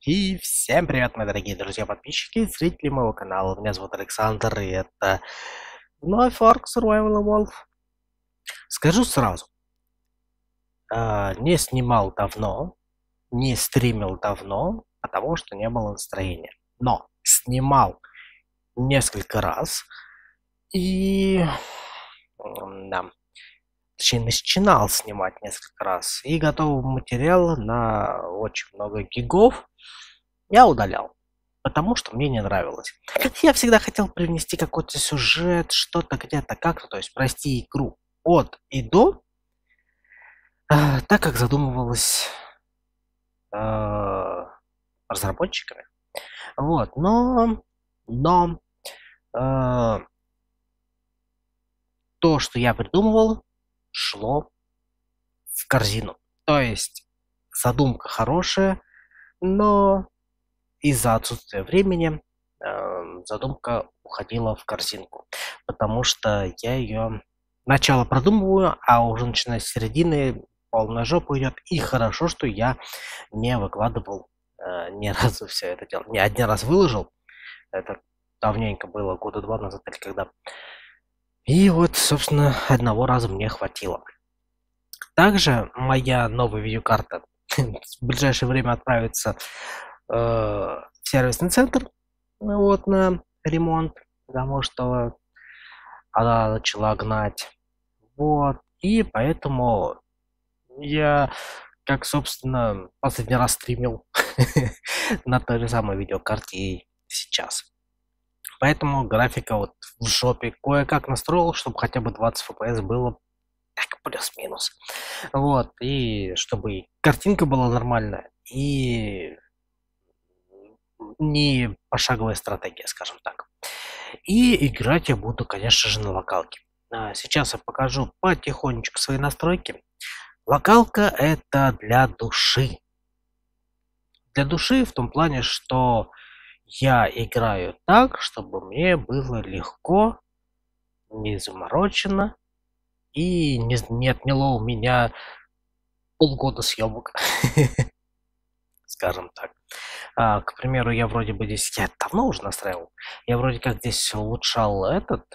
И всем привет, мои дорогие друзья, подписчики и зрители моего канала. Меня зовут Александр, и это вновь Ark Survival Evolved. Скажу сразу, не снимал давно, не стримил давно, потому что не было настроения. Но снимал несколько раз, и да, точнее, начинал снимать несколько раз, и готового материала на очень много гигов я удалял. Потому что мне не нравилось. Я всегда хотел привнести какой-то сюжет, что-то где-то как-то, то есть пройти игру от и до, так как задумывалось э, разработчиками. Вот, но э, то, что я придумывал, шло в корзину. То есть задумка хорошая, но из-за отсутствия времени задумка уходила в корзинку, потому что я ее начало продумываю, а уже начиная с середины полная жопа идет. И хорошо, что я не выкладывал ни разу все это дело. Не один раз выложил, это давненько было, года два назад или когда. И вот, собственно, одного раза мне хватило. Также моя новая видеокарта в ближайшее время отправится в сервисный центр, вот, на ремонт, потому что она начала гнать. Вот. И поэтому я, как, собственно, последний раз стримил на той же самой видеокарте и сейчас. Поэтому графика вот в жопе кое-как настроил, чтобы хотя бы 20 FPS было так плюс-минус. Вот. И чтобы и картинка была нормальная, и не пошаговая стратегия, скажем так. И играть я буду, конечно же, на локалке. Сейчас я покажу потихонечку свои настройки. Локалка это для души. Для души в том плане, что я играю так, чтобы мне было легко, не заморочено и не отняло у меня полгода съемок, скажем так. К примеру, я вроде бы здесь, я давно уже настраивал, я вроде как здесь улучшал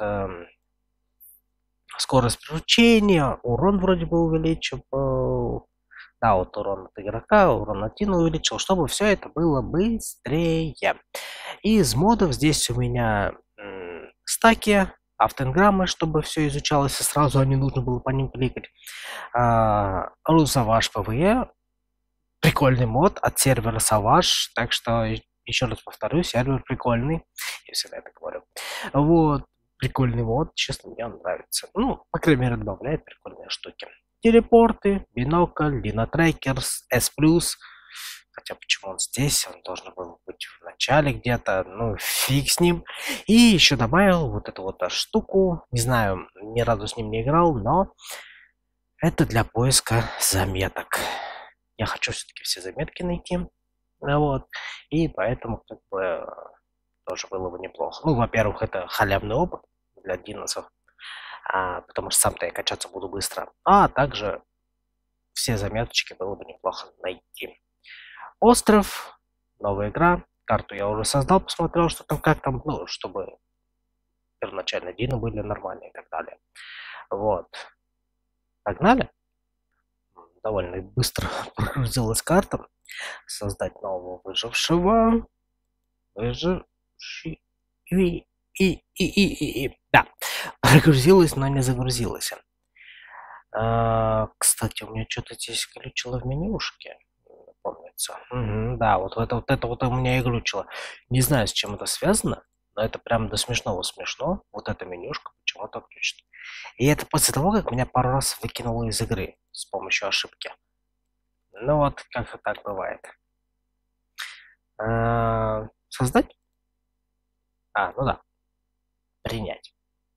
скорость приручения, урон вроде бы увеличивал. Да, вот урон от игрока, урон от Тина увеличил, чтобы все это было быстрее. Из модов здесь у меня стаки, автоэнграммы, чтобы все изучалось и сразу, а не нужно было по ним кликать. Русаваш ПВЕ, прикольный мод от сервера Savage, так что еще раз повторю, сервер прикольный, я всегда это говорю. Вот, прикольный мод, честно, мне он нравится. Ну, по крайней мере, добавляет прикольные штуки. Телепорты, бинокль, Линотрекерс, S+. Хотя почему он здесь? Он должен был быть в начале где-то. Ну, фиг с ним. И еще добавил вот эту вот штуку. Не знаю, ни разу с ним не играл, но это для поиска заметок. Я хочу все-таки все заметки найти. Вот. И поэтому как бы тоже было бы неплохо. Ну, во-первых, это халявный опыт для диносов, потому что сам-то я качаться буду быстро. А также все заметочки было бы неплохо найти. Остров, новая игра. Карту я уже создал, посмотрел, что там, как там, ну, чтобы первоначально дины были нормальные и так далее. Вот. Погнали. Довольно быстро прогрузилась карта. Создать нового выжившего. Выживший. Да. Прогрузилась, но не загрузилась. Кстати, у меня что-то здесь глючило в менюшке. Помнится. Да, вот это у меня и глючило. Не знаю, с чем это связано, но это прям до смешного смешно. Вот эта менюшка почему-то глючит. И это после того, как меня пару раз выкинуло из игры с помощью ошибки. Ну вот, как-то так бывает. Создать? Ну да. Принять.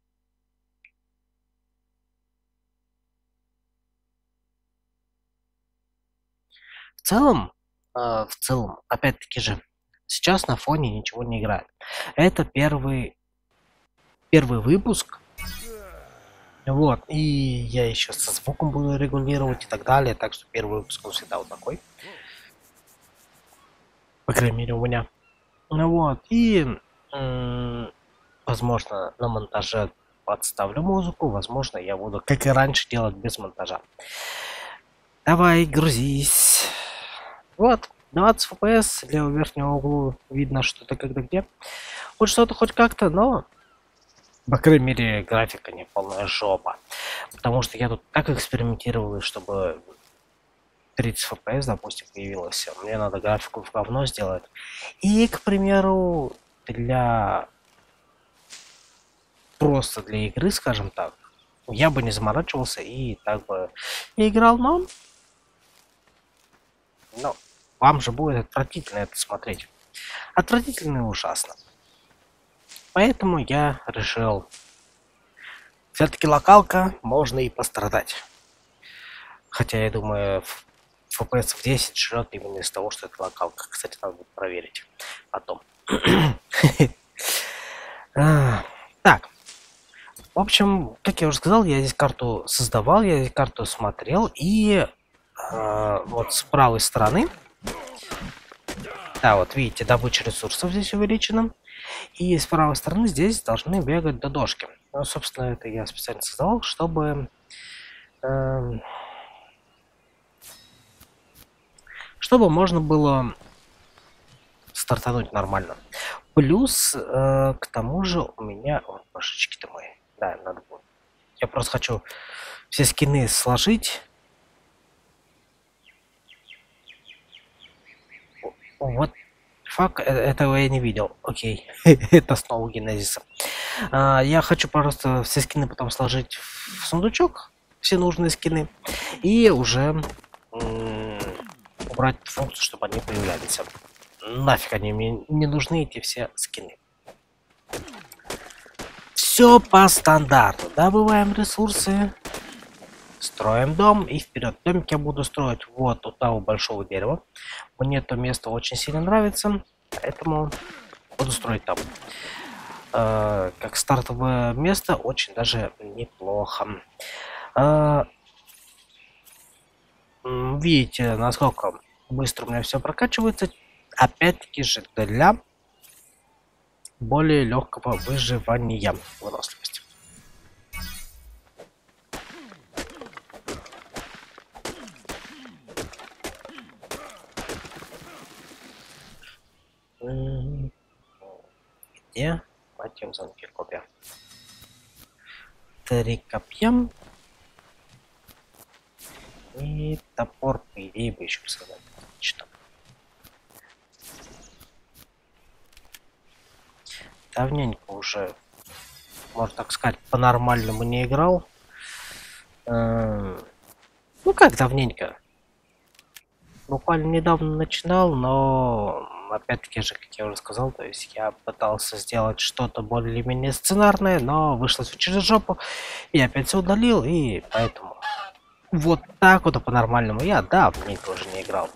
В целом, опять-таки же, сейчас на фоне ничего не играет. Это первый выпуск. Вот, и я еще со звуком буду регулировать и так далее, так что первый выпуск он всегда вот такой. по крайней мере у меня. Ну вот, и возможно на монтаже подставлю музыку, возможно я буду, как и раньше, делать без монтажа. Давай, грузись. Вот, 20 FPS, левого верхнего угла видно что-то когда где. Хоть что-то, хоть как-то, но, по крайней мере, графика не полная жопа. Потому что я тут так экспериментировал, и чтобы 30 FPS, допустим, появилось. Мне надо графику в говно сделать. И, к примеру, просто для игры, скажем так, я бы не заморачивался и так бы не играл, но вам же будет отвратительно это смотреть. Отвратительно и ужасно. Поэтому я решил, все-таки локалка, можно и пострадать. Хотя я думаю, FPS в 10 жрет именно из того, что это локалка. Кстати, надо будет проверить потом. Так. В общем, как я уже сказал, я здесь карту создавал, я здесь карту смотрел, и вот с правой стороны, да, вот видите, добыча ресурсов здесь увеличена, и с правой стороны здесь должны бегать додошки. Ну, собственно, это я специально создавал, чтобы можно было стартануть нормально. Плюс, к тому же, у меня... О, башечки-то мои. Да, надо будет. Я просто хочу все скины сложить. Вот. Фак, этого я не видел. Окей. Это снова генезиса. Я хочу просто все скины потом сложить в сундучок. Все нужные скины. И уже убрать функцию, чтобы они появлялись. Нафиг они мне не нужны, эти все скины. Все по стандарту. Добываем ресурсы, строим дом и вперед. Домик я буду строить вот у того большого дерева. Мне это место очень сильно нравится, поэтому буду строить там. Как стартовое место очень даже неплохо. Видите, насколько быстро у меня все прокачивается. Опять-таки же для более легкого выживания, выносливости. Где? Пойдем замки копья. 3 копья. И топор, по идее, бы еще создать. Отлично. Давненько уже, можно так сказать, по-нормальному не играл. Ну как давненько? Буквально недавно начинал, но опять-таки же, как я уже сказал, то есть я пытался сделать что-то более-менее сценарное, но вышло все через жопу, и опять все удалил, и поэтому вот так вот по-нормальному я давненько уже не играл.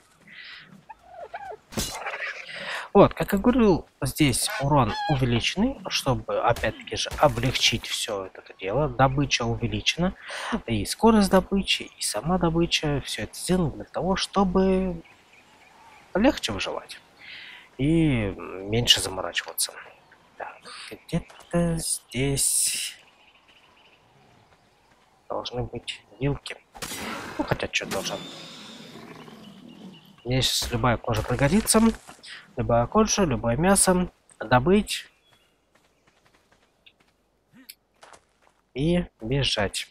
Вот, как я говорил, здесь урон увеличенный, чтобы, опять-таки же, облегчить все это дело. Добыча увеличена, и скорость добычи, и сама добыча. Все это сделано для того, чтобы легче выживать и меньше заморачиваться. Так, где-то здесь должны быть вилки. Ну, хотя что должен. Здесь любая кожа пригодится. Любая кожа, любое мясо добыть и бежать.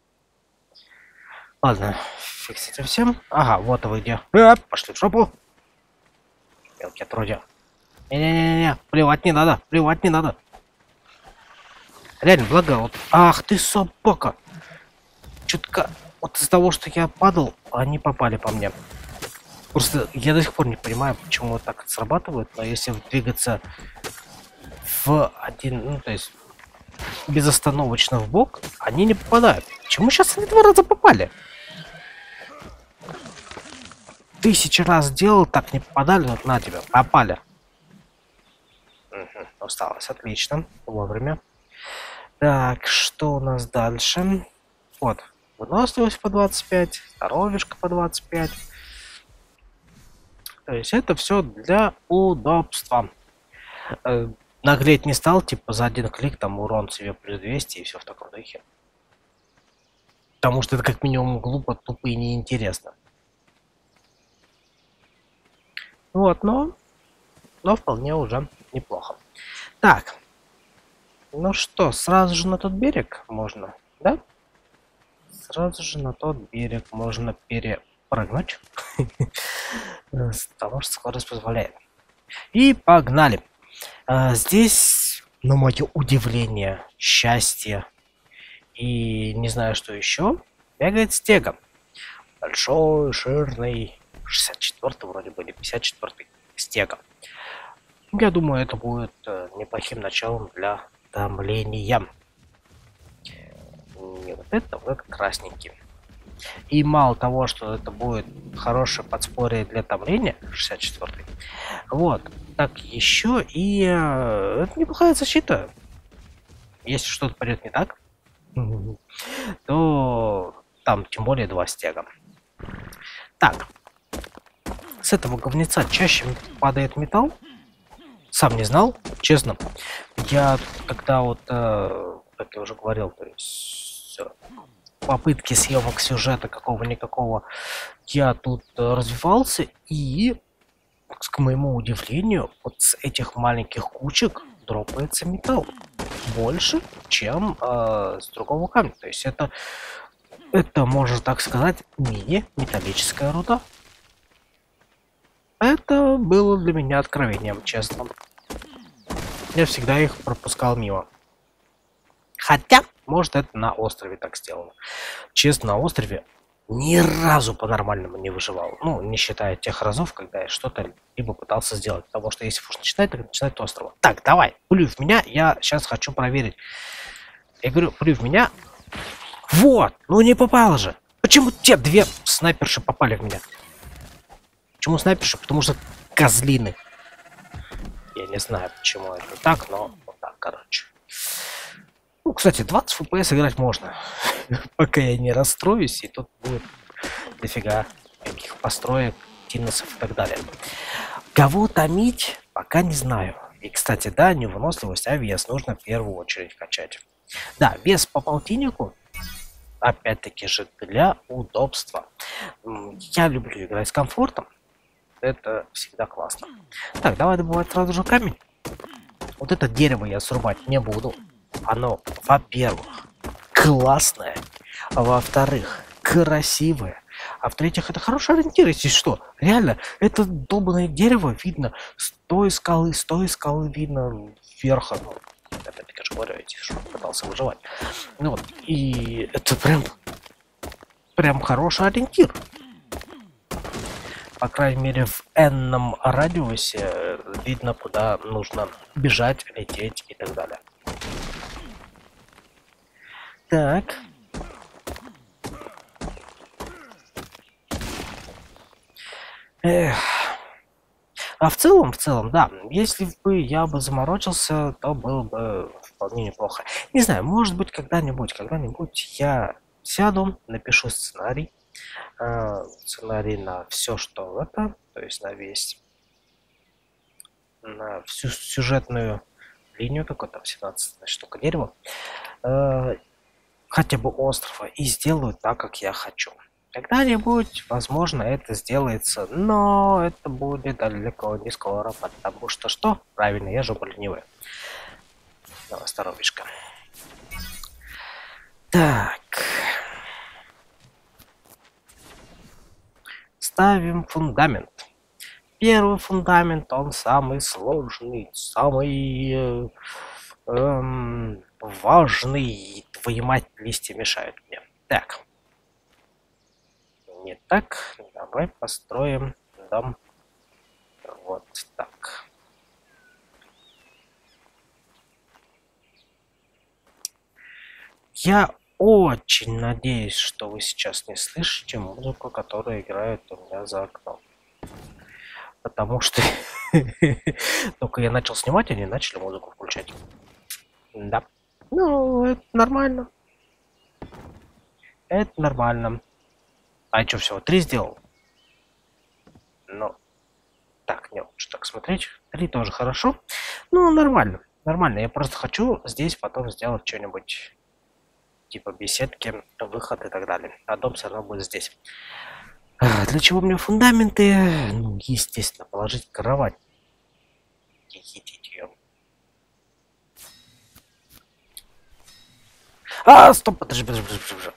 Ладно, фиг с этим всем. Ага, вот вы где. Пошли в жопу. Мелкие отродья. Не-не-не-не, плевать не надо, плевать не надо. Реально, благо, вот. Ах ты собака. Чутка вот из-за того, что я падал, они попали по мне. Просто я до сих пор не понимаю, почему вот так это срабатывает, но если двигаться в один, ну то есть безостановочно в бок, они не попадают. Почему сейчас они 2 раза попали? 1000 раз делал, так не попадали, вот на тебя, попали. Угу, осталось, отлично, вовремя. Так, что у нас дальше? Вот, выносливость по 25, здоровьишко по 25. То есть это все для удобства. Наглеть не стал, типа за один клик там урон себе плюс 200 и все в таком духе. Потому что это как минимум глупо, тупо и неинтересно. Вот, но вполне уже неплохо. Так. Ну что, сразу же на тот берег можно, да? Сразу же на тот берег можно перепрыгнуть. Потому что скорость позволяет. И погнали. Здесь, на мое удивление, счастье и не знаю что еще, бегает стега. Большой, жирный, 64-й вроде бы, или 54-й стега. Я думаю, это будет неплохим началом для томления. Не вот это, вот этот красненький. И мало того, что это будет хорошее подспорье для томления, 64-й, вот, так еще и это неплохая защита. Если что-то пойдет не так, то там тем более 2 стега. Так, с этого говнеца чаще падает металл. Сам не знал, честно. Я когда вот, как я уже говорил, то есть попытки съемок сюжета какого-никакого, я тут развивался, и, к моему удивлению, вот с этих маленьких кучек дропается металл больше, чем с другого камня. То есть это можно так сказать, мини-металлическая руда. Это было для меня откровением, честно. Я всегда их пропускал мимо. Хотя, может, это на острове так сделано. Честно, на острове ни разу по-нормальному не выживал. Ну, не считая тех разов, когда я что-то либо пытался сделать. Потому что если уж начинать, так начинать с острова. Так, давай, плюй в меня, я сейчас хочу проверить. Я говорю, плюй в меня. Вот, ну не попало же. Почему те 2 снайперши попали в меня? Почему снайперши? Потому что козлины. Я не знаю, почему это так, но вот так, короче. Ну, кстати, 20 FPS играть можно. Пока я не расстроюсь, и тут будет дофига каких построек, тиннесов и так далее. Кого томить, пока не знаю. И, кстати, да, невыносливость, а вес нужно в первую очередь качать. Да, вес по полтиннику, опять-таки же, для удобства. Я люблю играть с комфортом. Это всегда классно. Так, давай добывать сразу же камень. Вот это дерево я срубать не буду. Оно, во-первых, классное, а во-вторых, красивое, а в-третьих, это хороший ориентир, если что. Реально, это долбанное дерево видно с той скалы видно вверх. Ну, опять-таки же говорю, эти что пытался выживать. Ну вот, и это прям хороший ориентир. По крайней мере, в энном радиусе видно, куда нужно бежать, лететь и так далее. Так. Эх. А в целом, да, если бы я бы заморочился, то было бы вполне неплохо. Не знаю, может быть, когда-нибудь я сяду, напишу сценарий. Сценарий на все, что это, то есть на всю сюжетную линию, какой там 17 штука дерева, хотя бы острова, и сделаю так, как я хочу. Когда-нибудь, возможно, это сделается, но это будет далеко не скоро, потому что что? Правильно, я жопа ленивая. Давай, здоровишка. Так. Ставим фундамент. Первый фундамент, он самый сложный, самый важный. Твою мать, листья мешают мне. Так. Не так. Давай построим дом вот так. Я очень надеюсь, что вы сейчас не слышите музыку, которая играет у меня за окном. Потому что только я начал снимать, они начали музыку включать. Да. Ну, это нормально. Это нормально. А что, всего 3 сделал? Ну, Так, не лучше так смотреть. 3 тоже хорошо. Ну, нормально. Нормально. Я просто хочу здесь потом сделать что-нибудь типа беседки, выход и так далее. А дом все равно будет здесь. Для чего мне фундаменты? Ну, естественно, положить кровать. Её. Стоп, подожди.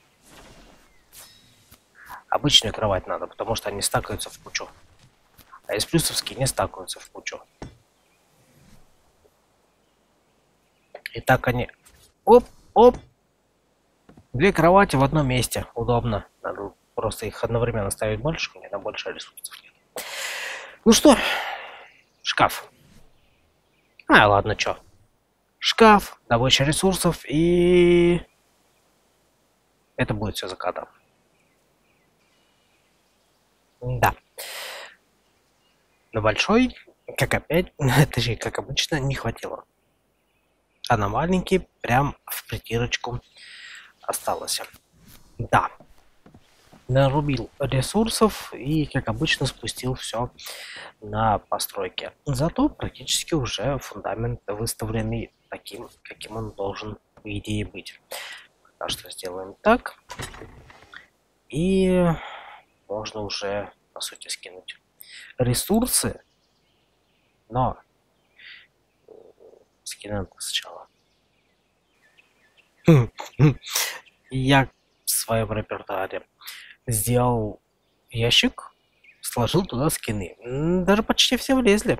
Обычную кровать надо, потому что они стакаются в кучу. А из плюсовские не стакаются в кучу. И так они... Оп. 2 кровати в одном месте. Удобно. Надо просто их одновременно ставить больше, у меня на больше ресурсов нет. Ну что, шкаф. Ладно, чё. Шкаф, добыча ресурсов и... Это будет все закатом. Да. На большой, как опять, точнее, как обычно, не хватило. А на маленький прям в притирочку осталось. Да. Нарубил ресурсов и, как обычно, спустил все на постройке. Зато практически уже фундамент выставленный таким, каким он должен, по идее, быть. Так что сделаем так. И можно уже, по сути, скинуть ресурсы. Но скинем сначала. Я в своем репертуаре сделал ящик, сложил туда скины. Даже почти все влезли.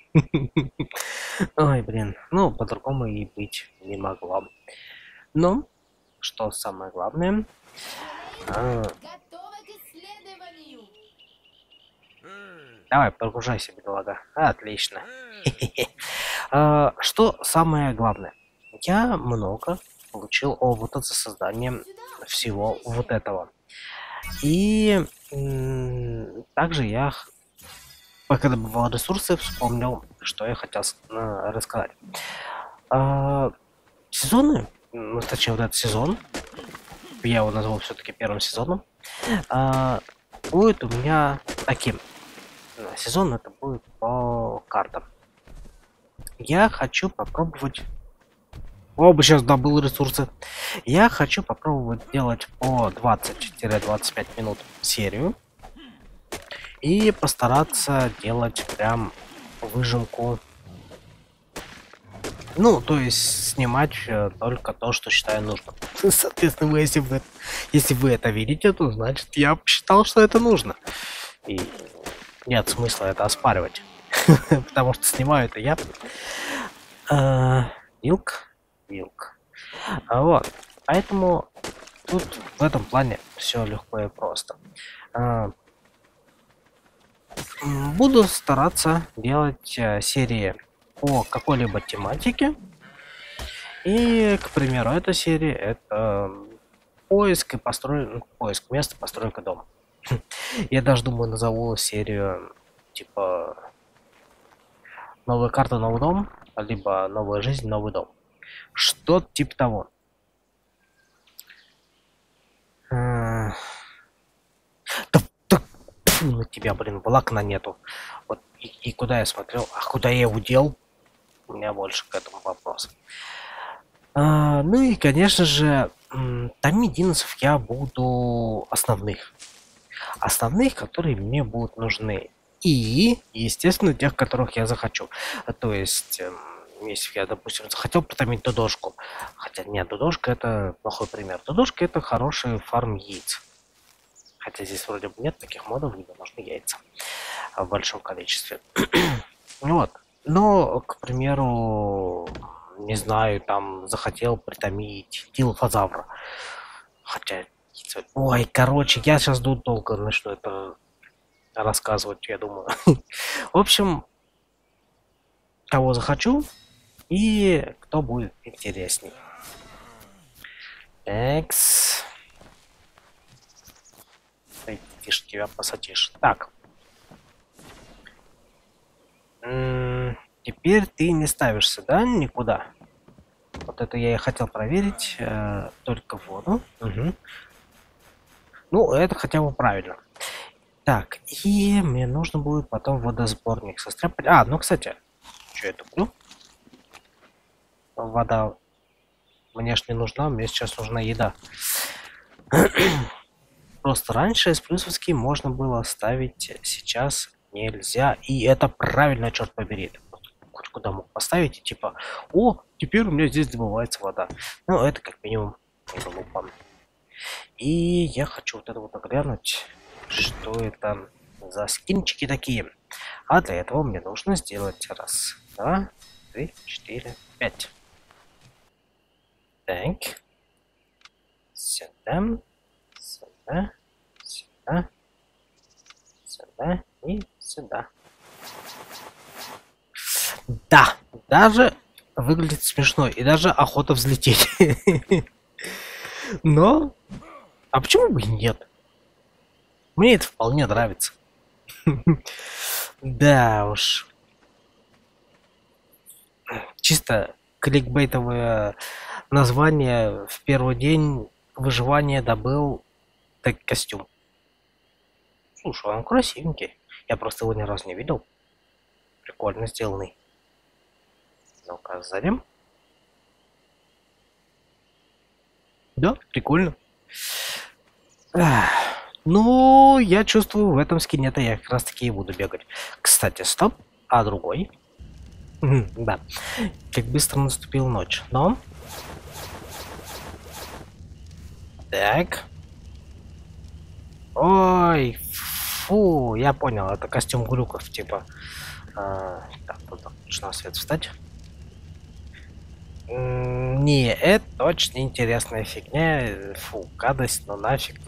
Ой, блин. Ну, по-другому и быть не могло. Но, что самое главное... Давай, прогружайся, бедолага. Отлично. Что самое главное? Я много получил опыта за созданием всего вот этого. И также я, пока добывал ресурсы, вспомнил, что я хотел рассказать. Сезоны, точнее вот этот сезон, я его назвал все-таки первым сезоном, будет у меня таким. Сезон это будет по картам. Я хочу попробовать... сейчас добыл ресурсы. Я хочу попробовать делать по 20-25 минут серию. И постараться делать прям выжимку. Ну, то есть снимать только то, что считаю нужным. Соответственно, если вы это видите, то значит я посчитал, что это нужно. И нет смысла это оспаривать. Потому что снимаю это я. Вилк. Вот. Поэтому тут в этом плане все легко и просто. Буду стараться делать серии по какой-либо тематике. И, к примеру, эта серия это поиск и поиск места, постройка дома. Я даже думаю, назову серию типа новая карта, новый дом, либо новая жизнь, новый дом. Что типа того. На тебя, блин, волокна нету. Вот и куда я смотрел, куда я его дел? У меня больше к этому вопрос. Ну и, конечно же, томить диносов я буду основных. Основных, которые мне будут нужны. И, естественно, тех, которых я захочу. То есть, если я, допустим, захотел потомить додошку. Хотя нет, додошка это плохой пример. Додошка это хороший фарм яиц. Хотя здесь вроде бы нет таких модов, где нужны яйца в большом количестве. Вот. Но, к примеру, не знаю, там захотел притомить дилофазавра. Хотя... Ой, короче, я сейчас долго начну это рассказывать, я думаю. В общем, кого захочу и кто будет интересней. Экс. Тише, тебя посадишь. Так. Теперь ты не ставишься, да, никуда? Вот это я и хотел проверить. Только воду. Угу. Ну, это хотя бы правильно. Так, и мне нужно будет потом водосборник состряпать. А, ну, кстати, что я туплю? Вода мне ж не нужна, мне сейчас нужна еда. Просто раньше из плюсовский можно было ставить, сейчас нельзя. И это правильно, черт побери. Ты просто хоть куда мог поставить и типа, о, теперь у меня здесь добывается вода. Ну, это как минимум глупо. И я хочу вот это вот оглянуть, что это за скинчики такие. А для этого мне нужно сделать раз, два, три, четыре, пять. Так. Сюда, сюда, сюда, сюда и сюда. Да, даже выглядит смешно, и даже охота взлететь. Но, а почему бы и нет? Мне это вполне нравится. Да уж. Чисто кликбейтовое название: в первый день выживания добыл так костюм. Слушай, он красивенький. Я просто его ни разу не видел. Прикольно сделанный. Ну-ка, сзади. Да, прикольно. Ах, ну, я чувствую, в этом скине-то я как раз таки и буду бегать. Кстати, стоп. А другой? Да. Как быстро наступила ночь. Но... Так. Ой, фу, я понял, это костюм глюков, типа. Так, тут нужно свет встать. Не, это точно интересная фигня. Фу, гадость, ну нафиг.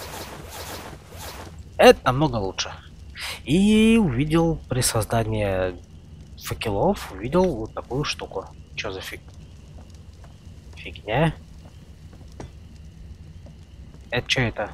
Это намного лучше. И увидел при создании факелов, увидел вот такую штуку. Что за фигня? Это что это?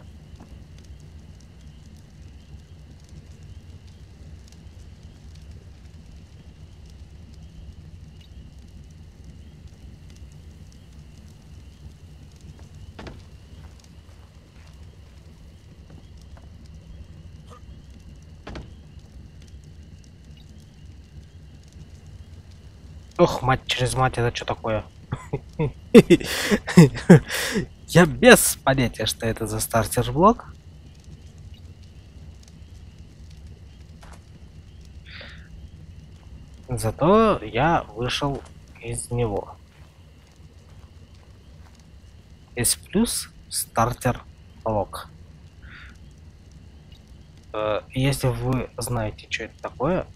Ох, мать через мать, это что такое? Я без понятия, что это за стартер-блок. Зато я вышел из него. Есть плюс стартер-блок. Если вы знаете, что это такое,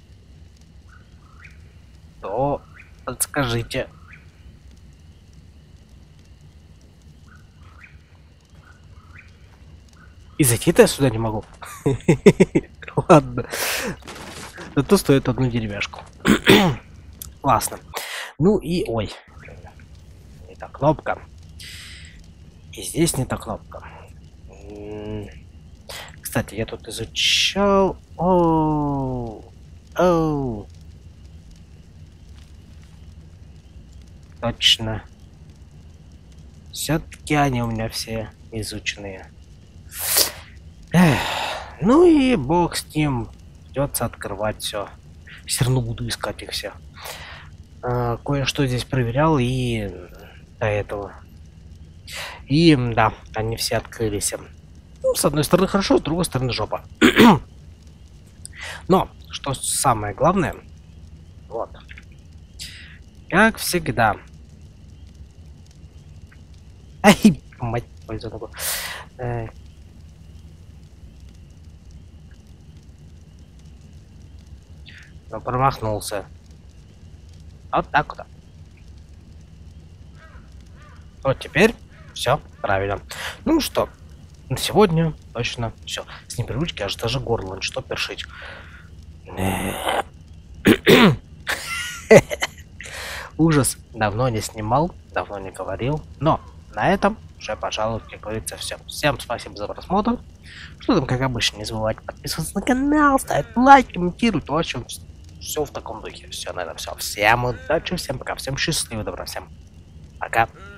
то подскажите. И зайти-то я сюда не могу. Ладно. Зато стоит одну деревяшку. Классно. Ну и... Ой. Не та кнопка. И здесь не та кнопка. Кстати, я тут изучал... Оу. Точно. Все-таки они у меня все изученные. Эх, ну и бог с ним. Придется открывать все. Все равно буду искать их все. Кое-что здесь проверял и до этого. И да, они все открылись. Ну, с одной стороны хорошо, с другой стороны жопа. Но, что самое главное, вот. Как всегда. Ай, мать твою за ногу. Но промахнулся. Вот так вот. Вот теперь все правильно. Ну что, на сегодня точно все. С непривычки аж даже горло что першить. Ужас. Давно не снимал, давно не говорил. Но на этом уже, пожалуй, как говорится, все. Всем спасибо за просмотр. Что там, как обычно, не забывайте подписываться на канал, ставить лайк, комментировать. В общем, все в таком духе. Все, на этом все. Всем удачи, всем пока, всем счастливо, добра, всем пока.